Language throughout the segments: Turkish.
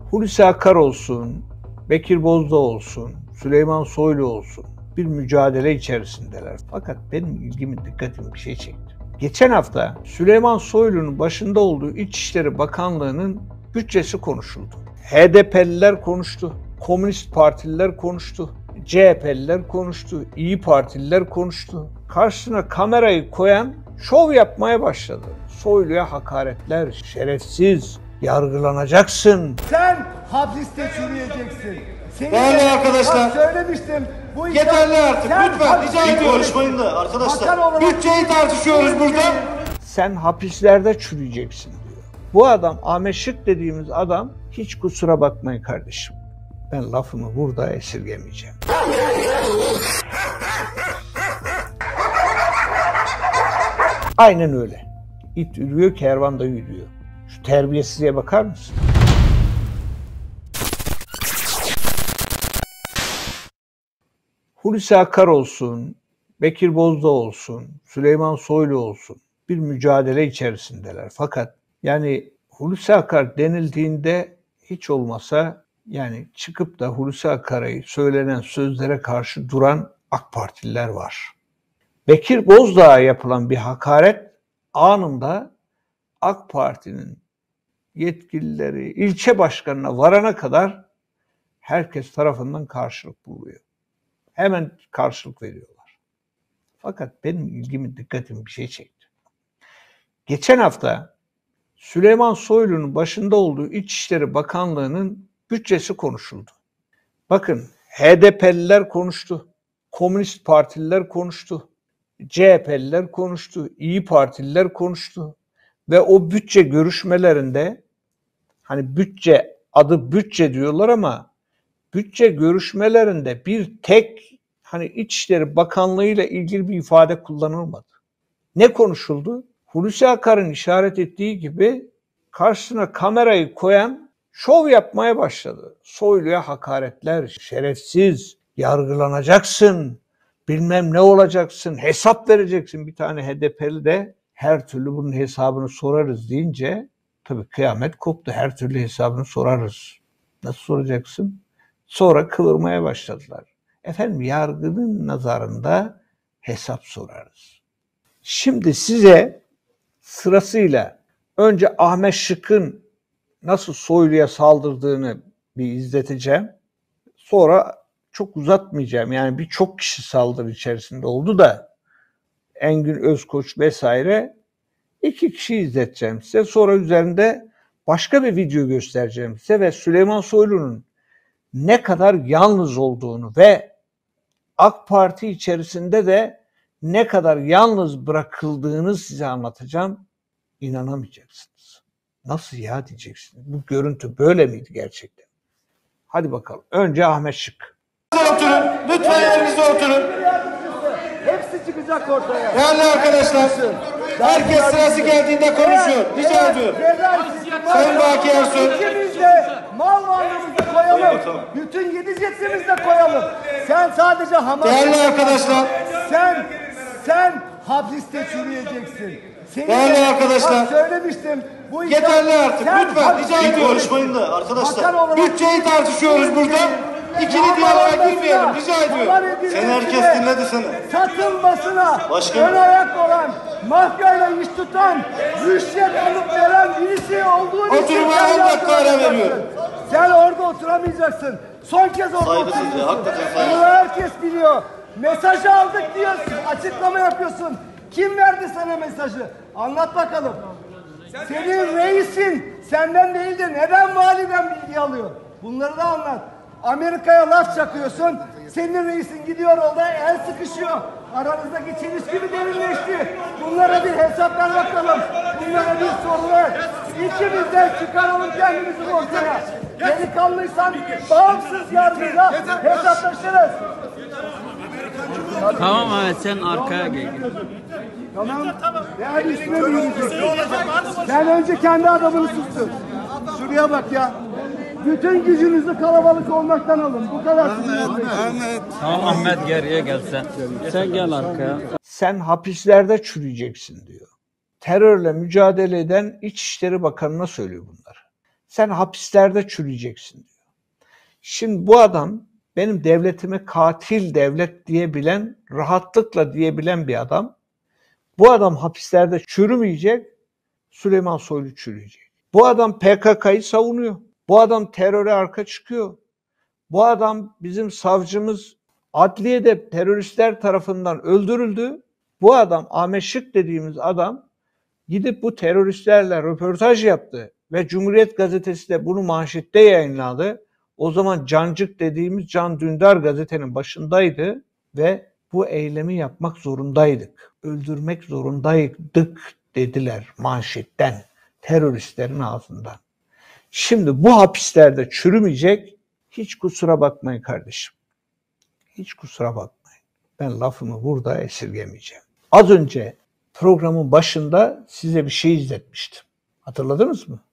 Hulusi Akar olsun, Bekir Bozdağ olsun, Süleyman Soylu olsun bir mücadele içerisindeler. Fakat benim ilgimi, dikkatimi bir şey çekti. Geçen hafta Süleyman Soylu'nun başında olduğu İçişleri Bakanlığı'nın bütçesi konuşuldu. HDP'liler konuştu, Komünist Partililer konuştu, CHP'liler konuştu, İyi Partililer konuştu. Karşısına kamerayı koyan şov yapmaya başladı. Soylu'ya hakaretler, şerefsiz, yargılanacaksın. Sen hapiste çürüyeceksin. Değerli arkadaşlar, söylemiştim. Bu yeterli artık. Lütfen rica ediyorum. Konuşmayın da arkadaşlar. Bütçeyi tartışıyoruz burada. Sen hapislerde çürüyeceksin diyor. Bu adam, Ahmet Şık dediğimiz adam, hiç kusura bakmayın kardeşim. Ben lafımı burada esirgemeyeceğim. Aynen öyle. İt yürüyor, kervan da yürüyor. Şu terbiyesizliğe bakar mısın? Hulusi Akar olsun, Bekir Bozdağ olsun, Süleyman Soylu olsun bir mücadele içerisindeler. Fakat yani Hulusi Akar denildiğinde hiç olmasa yani çıkıp da Hulusi Akar'a söylenen sözlere karşı duran AK Partililer var. Bekir Bozdağ'a yapılan bir hakaret anında AK Parti'nin yetkilileri ilçe başkanına varana kadar herkes tarafından karşılık buluyor. Hemen karşılık veriyorlar. Fakat benim ilgimi, dikkatimi bir şey çekti. Geçen hafta Süleyman Soylu'nun başında olduğu İçişleri Bakanlığı'nın bütçesi konuşuldu. Bakın HDP'liler konuştu, Komünist Partililer konuştu, CHP'liler konuştu, İyi Partililer konuştu ve o bütçe görüşmelerinde hani bütçe adı bütçe diyorlar ama bütçe görüşmelerinde bir tek hani İçişleri Bakanlığı ile ilgili bir ifade kullanılmadı. Ne konuşuldu? Hulusi Akar'ın işaret ettiği gibi karşısına kamerayı koyan şov yapmaya başladı. Soylu'ya hakaretler, şerefsiz, yargılanacaksın, bilmem ne olacaksın, hesap vereceksin. Bir tane HDP'li de her türlü bunun hesabını sorarız deyince tabii kıyamet koptu. Her türlü hesabını sorarız. Nasıl soracaksın? Sonra kıvırmaya başladılar. Efendim yargının nazarında hesap sorarız. Şimdi size sırasıyla önce Ahmet Şık'ın nasıl Soylu'ya saldırdığını bir izleteceğim. Sonra çok uzatmayacağım. Yani birçok kişi saldırı içerisinde oldu da Engin Özkoç vesaire 2 kişi izleteceğim size. Sonra üzerinde başka bir video göstereceğim size ve Süleyman Soylu'nun ne kadar yalnız olduğunu ve AK Parti içerisinde de ne kadar yalnız bırakıldığını size anlatacağım. İnanamayacaksınız. Nasıl ya diyeceksiniz. Bu görüntü böyle miydi gerçekten? Hadi bakalım. Önce Ahmet Şık. Oturun. Lütfen yerinizde oturun. Hepsi çıkacak ortaya. Değerli arkadaşlar, herkes sırası geldiğinde konuşuyor. Rica ediyorum. Sayın Baki Ersoy. İkimiz de mal varlığımızı koyalım. Bütün 7 cetsimizi de koyalım. Sen sadece Hamas. Değerli arkadaşlar. Sen hapiste çürüyeceksin. Değerli arkadaşlar. Söylemiştim. Bu yeterli artık. Lütfen rica ediyorum. Konuşmayın da arkadaşlar. Bütçeyi tartışıyoruz burada. İkili diyaloğa girmeyelim. Rica ediyorum. Sen herkes dinledi seni. Satılmasına Başkanım. ön ayak olan, mafyayla iş tutan, rüşvet alıp veren birisi olduğunu Oturmaya 10 dakika ara veriyorum. Sen orada oturamayacaksın. Son kez orada Saygısız ya, oturacaksın. hakikaten saygısız. Bunu herkes biliyor. Mesajı aldık diyorsun, açıklama yapıyorsun. Kim verdi sana mesajı? Anlat bakalım. Senin reisin senden değil de neden validen bilgi alıyor? Bunları da anlat. Amerika'ya laf çakıyorsun. Senin reisin gidiyor orada el sıkışıyor. Aranızdaki çelişki mi derinleşti? Bunlara bir hesap ver bakalım. Bunlara bir soru ver. İkimizden çıkaralım kendimizi ortaya. Delikanlıysan bağımsız yargıyla hesaplaşırız. Tamam Ahmet sen arkaya gel. Tamam. Yani üstüne sen önce kendi adamını sustur. Şuraya bak ya. Bütün gücünüzü kalabalık olmaktan alın. Bu kadar. Tamam Ahmet geriye gel sen. Sen gel arkaya. Sen hapislerde çürüyeceksin diyor. Terörle mücadele eden İçişleri Bakanı'na söylüyor bunları. Sen hapislerde çürüyeceksin diyor. Şimdi bu adam benim devletime katil devlet diyebilen, rahatlıkla diyebilen bir adam. Bu adam hapislerde çürümeyecek, Süleyman Soylu çürüyecek. Bu adam PKK'yı savunuyor. Bu adam teröre arka çıkıyor. Bu adam bizim savcımız adliyede teröristler tarafından öldürüldü. Bu adam Ahmet Şık dediğimiz adam gidip bu teröristlerle röportaj yaptı ve Cumhuriyet Gazetesi de bunu manşette yayınladı. O zaman Cancık dediğimiz Can Dündar gazetenin başındaydı ve bu eylemi yapmak zorundaydık. Öldürmek zorundaydık dediler manşetten, teröristlerin ağzından. Şimdi bu hapislerde çürümeyecek, hiç kusura bakmayın kardeşim. Hiç kusura bakmayın. Ben lafımı burada esirgemeyeceğim. Az önce programın başında size bir şey izletmiştim. Hatırladınız mı?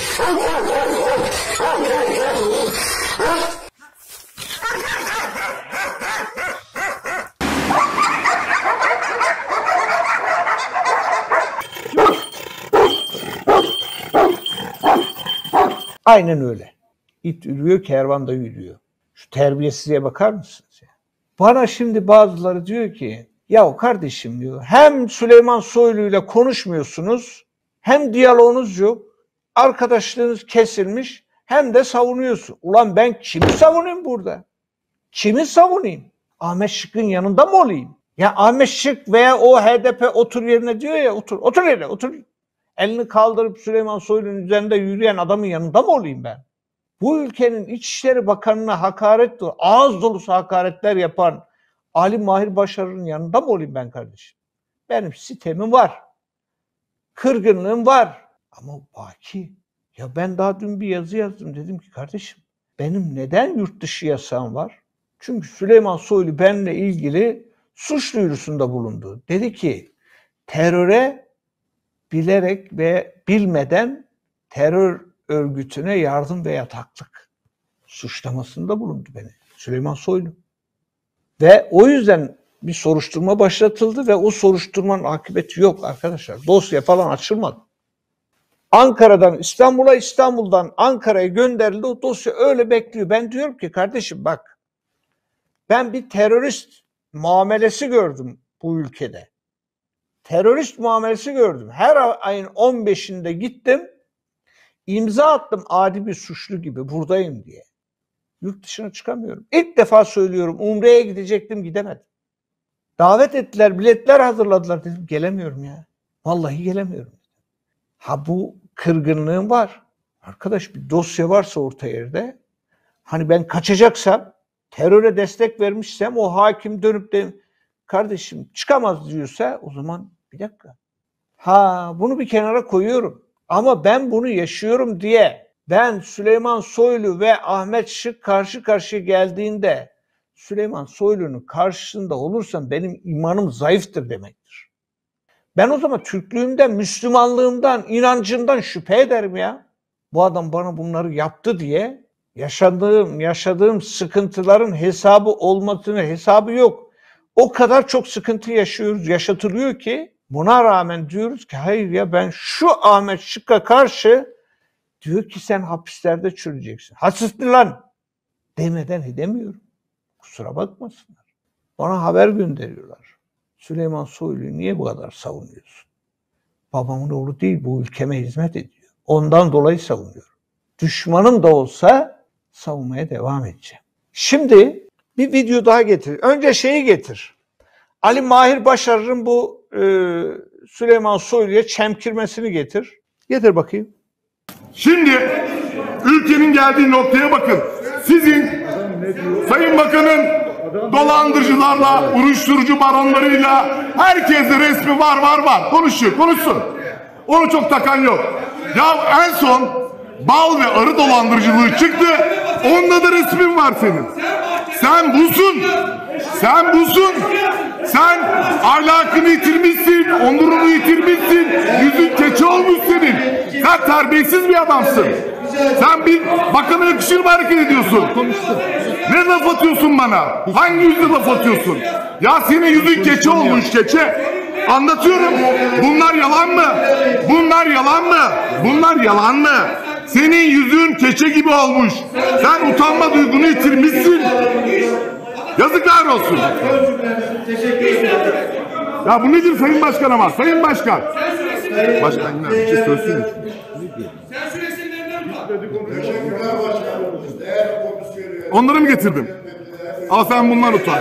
Aynen öyle. İt yürüyor, kervan da yürüyor. Şu terbiyesizliğe bakar mısınız ya? Bana şimdi bazıları diyor ki, ya kardeşim diyor, hem Süleyman Soylu ile konuşmuyorsunuz, hem diyaloğunuz yok, arkadaşlığınız kesilmiş, hem de savunuyorsun. Ulan ben kimi savunayım burada? Kimi savunayım? Ahmet Şık'ın yanında mı olayım? Ya Ahmet Şık veya o HDP otur yerine diyor ya, otur yerine, otur. Elini kaldırıp Süleyman Soylu'nun üzerinde yürüyen adamın yanında mı olayım ben? Bu ülkenin İçişleri Bakanı'na hakaret, ağız dolusu hakaretler yapan Ali Mahir Başarır'ın yanında mı olayım ben kardeşim? Benim sitemim var. Kırgınlığım var. Ama baki. Ya ben daha dün bir yazı yazdım. Dedim ki kardeşim benim neden yurt dışı yasağım var? Çünkü Süleyman Soylu benimle ilgili suç duyurusunda bulundu. Dedi ki teröre bilerek ve bilmeden terör örgütüne yardım ve yataklık suçlamasında bulundu beni Süleyman Soylu. Ve o yüzden bir soruşturma başlatıldı ve o soruşturmanın akıbeti yok arkadaşlar. Dosya falan açılmadı. Ankara'dan İstanbul'a, İstanbul'dan Ankara'ya gönderildi. O dosya öyle bekliyor. Ben diyorum ki kardeşim bak, ben bir terörist muamelesi gördüm bu ülkede. Terörist muamelesi gördüm. Her ayın 15'inde gittim, imza attım adi bir suçlu gibi buradayım diye. Yurt dışına çıkamıyorum. İlk defa söylüyorum, Umre'ye gidecektim, gidemedim. Davet ettiler, biletler hazırladılar, dedim gelemiyorum ya. Vallahi gelemiyorum. Ha bu kırgınlığım var. Arkadaş bir dosya varsa orta yerde, hani ben kaçacaksam, teröre destek vermişsem o hakim dönüp de kardeşim çıkamaz diyorsa o zaman bir dakika. Ha bunu bir kenara koyuyorum. Ama ben bunu yaşıyorum diye ben Süleyman Soylu ve Ahmet Şık karşı karşıya geldiğinde Süleyman Soylu'nun karşısında olursam benim imanım zayıftır demektir. Ben o zaman Türklüğümden, Müslümanlığımdan, inancımdan şüphe ederim ya. Bu adam bana bunları yaptı diye yaşadığım sıkıntıların hesabı yok. O kadar çok sıkıntı yaşatılıyor ki buna rağmen diyoruz ki hayır ya ben şu Ahmet Şık'a karşı diyor ki sen hapislerde çürüyeceksin. Hasıstır lan demeden edemiyorum. Kusura bakmasınlar. Bana haber gönderiyorlar. Süleyman Soylu'yu niye bu kadar savunuyorsun? Babamın oğlu değil, bu ülkeme hizmet ediyor. Ondan dolayı savunuyorum. Düşmanım da olsa savunmaya devam edeceğim. Şimdi bir video daha getir. Önce şeyi getir. Ali Mahir Başarır'ın bu Süleyman Soylu'ya çemkirmesini getir. Getir bakayım. Şimdi ülkenin geldiği noktaya bakın. Sizin Sayın Bakan'ın dolandırıcılarla, uyuşturucu baronlarıyla herkeste resmi var. Konuşsun. Onu çok takan yok. Ya en son bal ve arı dolandırıcılığı çıktı. Onda da resmin var senin. Sen busun. Sen ahlakını yitirmişsin, onurunu yitirmişsin, yüzün keçi olmuş senin. Sen terbiyesiz bir adamsın. Sen bir bakana yakışır mı hareket ediyorsun? Ne laf atıyorsun bana? Hangi yüzle laf atıyorsun? Ya senin yüzün keçi olmuş keçe. Anlatıyorum. Bunlar yalan mı? Senin yüzün keçe gibi olmuş. Sen utanma duygunu yitirmişsin. Yazıklar olsun. Ya bu nedir Sayın Başkan ama? Sayın Başkan. Başkan yine bir şey söylesin. Sen süresini nereden Onları mı getirdim? Al sen bunları utan.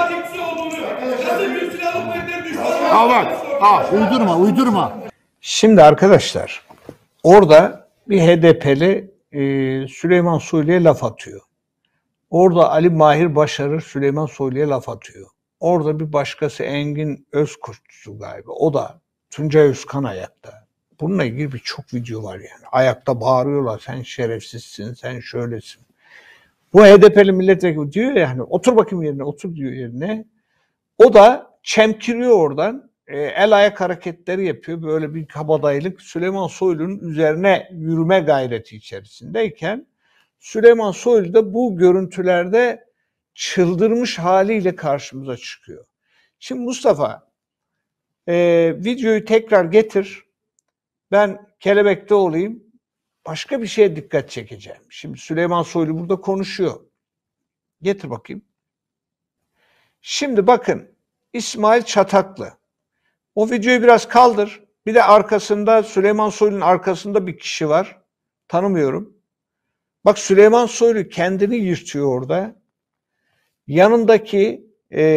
Al bak. Al. Uydurma. Şimdi arkadaşlar orada bir HDP'li Süleyman Soylu'ya laf atıyor. Orada Ali Mahir Başarır Süleyman Soylu'ya laf atıyor. Orada bir başkası Engin Özkurtçu galiba. O da Tuncay Özkan ayakta. Bununla ilgili birçok video var yani. Ayakta bağırıyorlar. Sen şerefsizsin, sen şöylesin. Bu HDP'li milletvekili diyor ya hani otur bakayım yerine, otur diyor yerine. O da çemkiriyor oradan. El ayak hareketleri yapıyor. Böyle bir kabadayılık Süleyman Soylu'nun üzerine yürüme gayreti içerisindeyken Süleyman Soylu da bu görüntülerde çıldırmış haliyle karşımıza çıkıyor. Şimdi Mustafa videoyu tekrar getir. Ben kelebekte olayım. Başka bir şeye dikkat çekeceğim. Şimdi Süleyman Soylu burada konuşuyor. Getir bakayım. Şimdi bakın İsmail Çataklı. O videoyu biraz kaldır. Bir de arkasında Süleyman Soylu'nun arkasında bir kişi var. Tanımıyorum. Bak Süleyman Soylu kendini yırtıyor orada. Yanındaki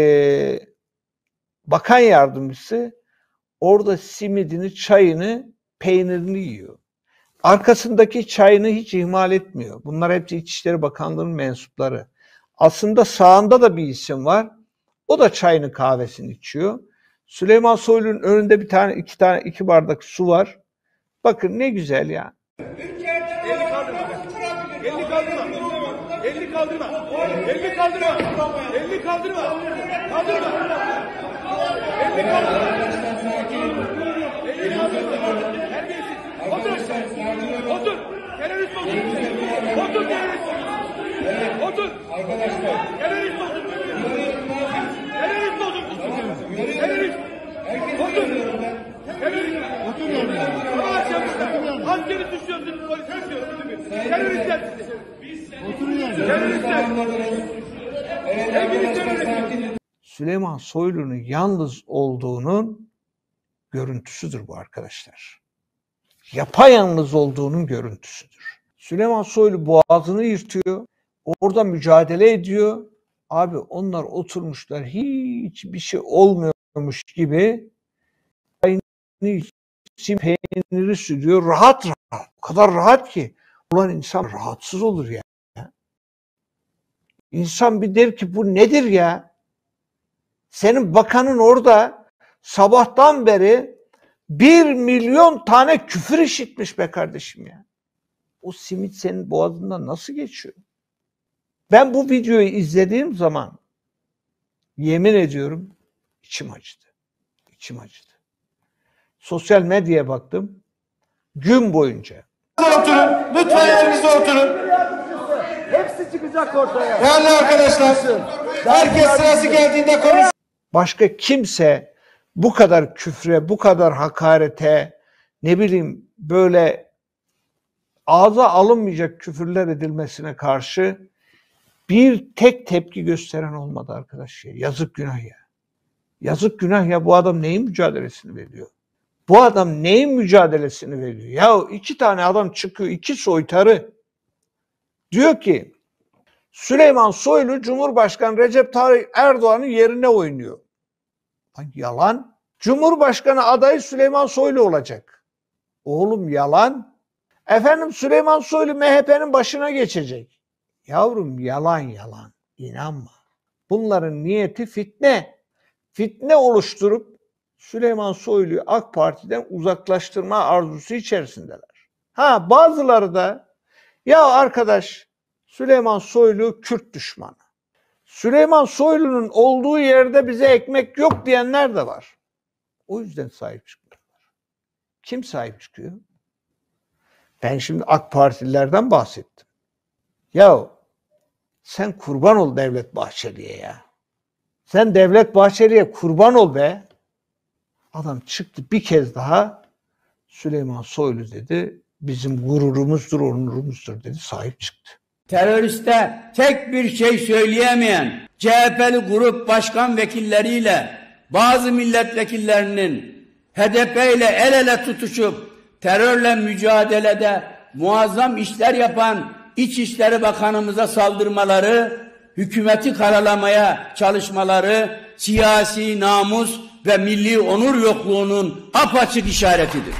bakan yardımcısı orada simidini, çayını, peynirini yiyor. Arkasındaki çayını hiç ihmal etmiyor. Bunlar hepsi İçişleri Bakanlığı'nın mensupları. Aslında sağında da bir isim var. O da çayını kahvesini içiyor. Süleyman Soylu'nun önünde iki bardak su var. Bakın ne güzel ya. Elini kaldırma. Elini kaldırma. Elini kaldırma. Elini kaldırma. Elini kaldırma. Kaldırma. Elini kaldırma. Elini kaldırma. Terbiyesiz. Otur. Otur. Terörist otur. Otur terörist otur. Otur. Arkadaşlar. Terörist otur. Terörist otur. Terörist. Otur. Terörist. Otur yerine. Askeri suçluyorsunuz, polis suçluyorsunuz. Teröristler sizi. Otur yerine. Teröristler. Hepiniz teröristler. Süleyman Soylu'nun yalnız olduğunun görüntüsüdür bu arkadaşlar. Yapayalnız olduğunun görüntüsüdür. Süleyman Soylu boğazını yırtıyor. Orada mücadele ediyor. Abi onlar oturmuşlar hiçbir şey olmuyormuş gibi peyniri sürüyor. Rahat rahat. O kadar rahat ki. Ulan insan rahatsız olur ya. İnsan bir der ki bu nedir ya? Senin bakanın orada sabahtan beri 1 milyon tane küfür işitmiş be kardeşim ya. O simit senin boğazından nasıl geçiyor? Ben bu videoyu izlediğim zaman yemin ediyorum içim acıdı. İçim acıdı. Sosyal medyaya baktım. Gün boyunca. Oturun. Lütfen yerinizde oturun. Hepsi çıkacak ortaya. Değerli arkadaşlar. Herkes sırası geldiğinde konuş. Başka kimse bu kadar küfre, bu kadar hakarete, ne bileyim böyle ağza alınmayacak küfürler edilmesine karşı bir tek tepki gösteren olmadı arkadaş ya. Yazık günah ya. Yazık günah ya, bu adam neyin mücadelesini veriyor? Bu adam neyin mücadelesini veriyor? Ya 2 tane adam çıkıyor, 2 soytarı. Diyor ki Süleyman Soylu Cumhurbaşkanı Recep Tayyip Erdoğan'ın yerine oynuyor. Yalan. Cumhurbaşkanı adayı Süleyman Soylu olacak. Oğlum yalan. Efendim Süleyman Soylu MHP'nin başına geçecek. Yavrum yalan yalan. İnanma. Bunların niyeti fitne. Fitne oluşturup Süleyman Soylu'yu AK Parti'den uzaklaştırma arzusu içerisindeler. Ha bazıları da ya arkadaş Süleyman Soylu Kürt düşmanı. Süleyman Soylu'nun olduğu yerde bize ekmek yok diyenler de var. O yüzden sahip çıkıyorlar. Kim sahip çıkıyor? Ben şimdi AK Partililerden bahsettim. Ya sen kurban ol Devlet Bahçeli'ye ya. Sen Devlet Bahçeli'ye kurban ol be. Adam çıktı bir kez daha Süleyman Soylu dedi. bizim gururumuzdur, onurumuzdur dedi, sahip çıktı. Teröriste tek bir şey söyleyemeyen CHP'li grup başkan vekilleriyle bazı milletvekillerinin HDP ile el ele tutuşup terörle mücadelede muazzam işler yapan İçişleri Bakanımıza saldırmaları, hükümeti karalamaya çalışmaları siyasi namus ve milli onur yokluğunun apaçık işaretidir.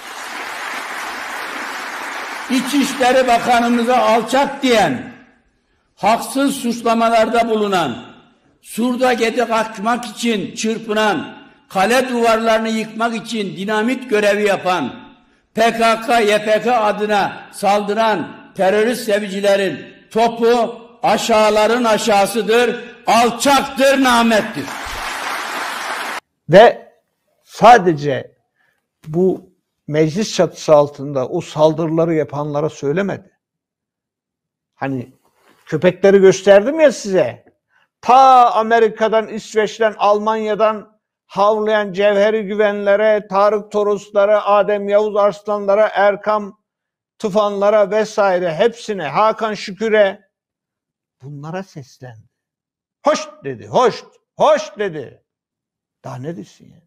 İçişleri Bakanımıza alçak diyen, haksız suçlamalarda bulunan, surda gedek açmak için çırpınan, kale duvarlarını yıkmak için dinamit görevi yapan, PKK, YPG adına saldıran terörist sevicilerin topu aşağıların aşağısıdır, alçaktır, namettir. Ve sadece bu meclis çatısı altında o saldırıları yapanlara söylemedi. Hani köpekleri gösterdim ya size. Ta Amerika'dan, İsveç'ten, Almanya'dan havlayan Cevheri Güvenlere, Tarık Toroslara, Adem Yavuz Arslanlara, Erkam Tufanlara vesaire hepsine, Hakan Şükür'e, bunlara seslendi. Hoş dedi, hoş dedi. Daha ne desin ya?